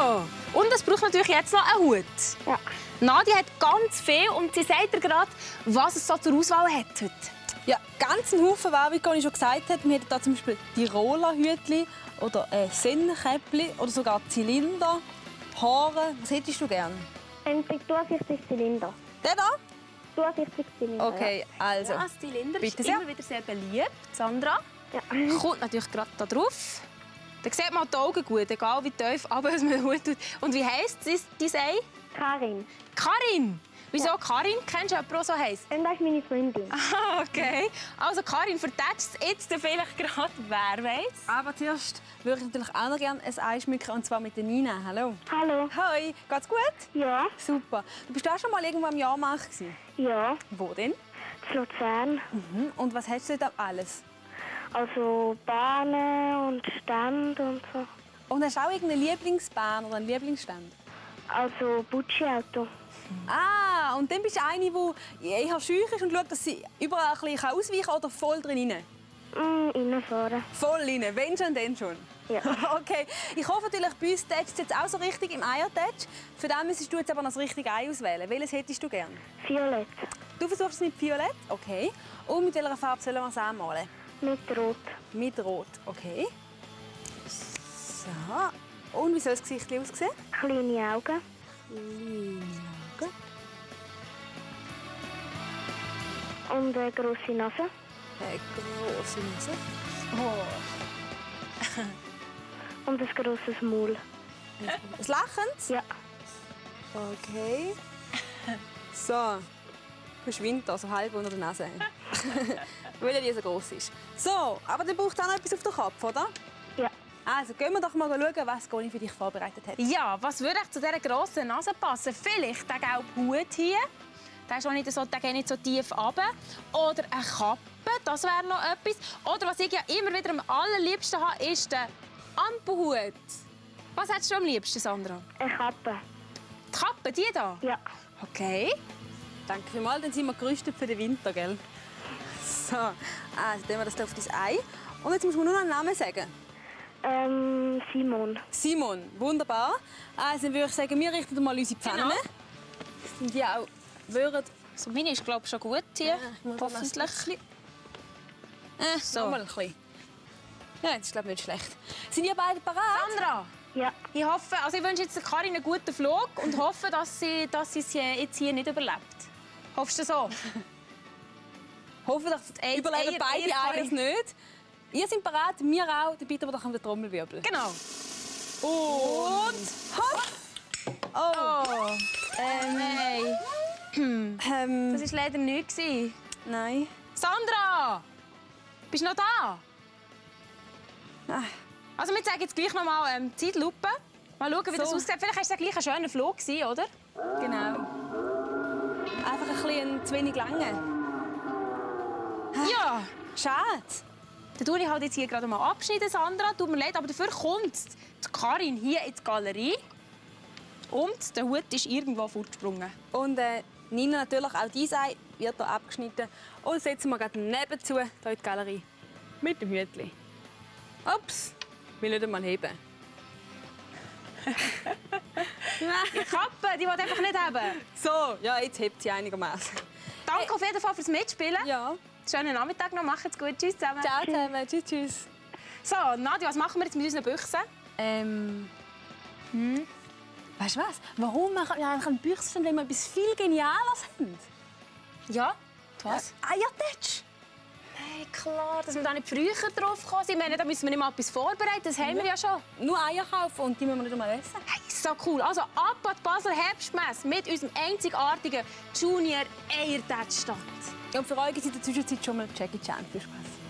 So, und es braucht natürlich jetzt noch einen Hut. Ja. Nadia hat ganz viel und sie sagt dir gerade, was es so zur Auswahl hat heute. Ja, ganz einen Haufen, wie Conny schon gesagt hat. Wir haben hier zum Beispiel Tiroler-Hütchen oder Sennenkäppli oder sogar Zylinder, Haare. Was hättest du gern? Ein durchsichtiges Zylinder. Der da? Durchsichtiges Zylinder. Okay, also. Ja, das Zylinder Bitte ist sehr. immer wieder sehr beliebt. Sandra Ja. kommt natürlich gerade da drauf. Da sieht man die Augen gut, egal wie tief aber man den Hut tut. Und wie heisst dein Ei? Karin. Karin. Wieso Karin? Kennst du jemanden, der so heisst? Und das ist meine Freundin. Ah, okay. Also Karin, vertätst jetzt vielleicht gerade, wer weiß? Aber zuerst würde ich natürlich auch noch gerne ein Ei schmücken, und zwar mit der Nina. Hallo. Hallo. Hoi, geht's gut? Ja. Super. Du bist auch schon mal irgendwo im Jahrmarkt gewesen? Ja. Wo denn? Zu Luzern. Und was hast du dort alles? Also Bahnen und Stand und so. Und hast du auch irgendeine Lieblingsbahn oder einen Lieblingsstand? Also Butschi-Auto. Ah, und dann bist du eine, die eher schüch ist und schaut, dass sie überall ein bisschen ausweichen kann oder voll drin rein? Reinfahren. Voll rein, wenn schon, dann schon. Ja. Okay, ich hoffe natürlich, bei uns tätschst du jetzt auch so richtig im Eiertätsch. Für das müsstest du jetzt aber noch das richtige Ei auswählen. Welches hättest du gern? Violett. Du versuchst es mit Violett? Okay. Und mit welcher Farbe sollen wir es anmalen? Mit Rot. Mit Rot, okay. So. Und wie soll das Gesicht aussehen? Kleine Augen. Gut. Und eine grosse Nase. Eine grosse Nase. Und ein grosses Maul. Ein lachendes? Ja. Okay. So. Verschwindet also halb unter der Nase. Weil die so groß ist. So, aber dann braucht auch noch etwas auf den Kopf, oder? Ja. Also gehen wir doch mal schauen, was Conny für dich vorbereitet hat. Ja, was würde zu dieser grossen Nase passen? Vielleicht der gelbe Hut hier. Der ist auch nicht so, der geht nicht so tief runter. Oder eine Kappe, das wäre noch etwas. Oder was ich ja immer wieder am allerliebsten habe, ist der Ampelhut. Was hättest du am liebsten, Sandra? Eine Kappe. Die Kappe, die hier? Ja. Okay. Danke vielmals, dann sind wir gerüstet für den Winter, gell? So, also tun wir das hier auf dein Ei. Und jetzt muss man nur noch einen Namen sagen. Simon. Simon, wunderbar. Also dann würde ich sagen, wir richten mal unsere Pfannen. Genau. Sind die auch würden. So, meine ist, glaube ich, schon gut hier. Hoffentlich. So. Noch mal ein bisschen. Ja, das ist glaube ich nicht schlecht. Sind ihr beide bereit? Sandra, Ja. ich hoffe, also ich wünsche jetzt der Karin einen guten Flug und hoffe, dass sie es jetzt hier nicht überlebt. Hoffst du so? Hoffentlich Eins überleben Eier, beide Eier, Eier es nicht. Ihr seid bereit, wir auch. Dann bitten wir doch um den Trommelwirbel. Genau. Und hopp! Oh. Nein. Das war leider nichts. Nein. Sandra! Bist du noch da? Nein. Also wir zeigen jetzt gleich noch mal die Zeitlupe. Mal schauen, wie das So. aussieht. Vielleicht war es ja gleich ein schöner Flug, oder? Genau. Einfach ein bisschen zu wenig lange. Ja. Schade. Dann tue ich halt jetzt hier gerade mal abschneiden, Sandra. Tut mir leid, aber dafür kommt die Karin hier in die Galerie. Und der Hut ist irgendwo fortgesprungen. Und Nina, natürlich auch dein Ei wird hier abgeschnitten. Und setzen wir gerade nebenzu hier in die Galerie. Mit dem Hütchen. Ups, will nicht einmal heben. Die Kappe, die will einfach nicht haben. So, ja, jetzt hebt sie einigermaßen. Danke auf jeden Fall fürs Mitspielen. Ja. Schönen Nachmittag noch, macht's gut. Tschüss zusammen. Ciao zusammen. Tschüss, tschüss. So, Nadia, was machen wir jetzt mit unseren Büchsen? Weißt du was? Warum machen wir eigentlich ein Büchsen, wenn wir etwas viel Genialeres haben? Ja, was? Eiertätsch. Hey, klar, dass wir da nicht früher drauf gekommen sind. Ich meine, da müssen wir nicht mal etwas vorbereiten, das haben wir ja schon. Nur Eier kaufen und die müssen wir nicht einmal essen. Hey, so cool. Also ab an die Basler Herbstmesse mit unserem einzigartigen Junior Eiertätsch-Stand. Und für euch gibt es in der Zwischenzeit schon mal Jackie Chan. Viel Spaß.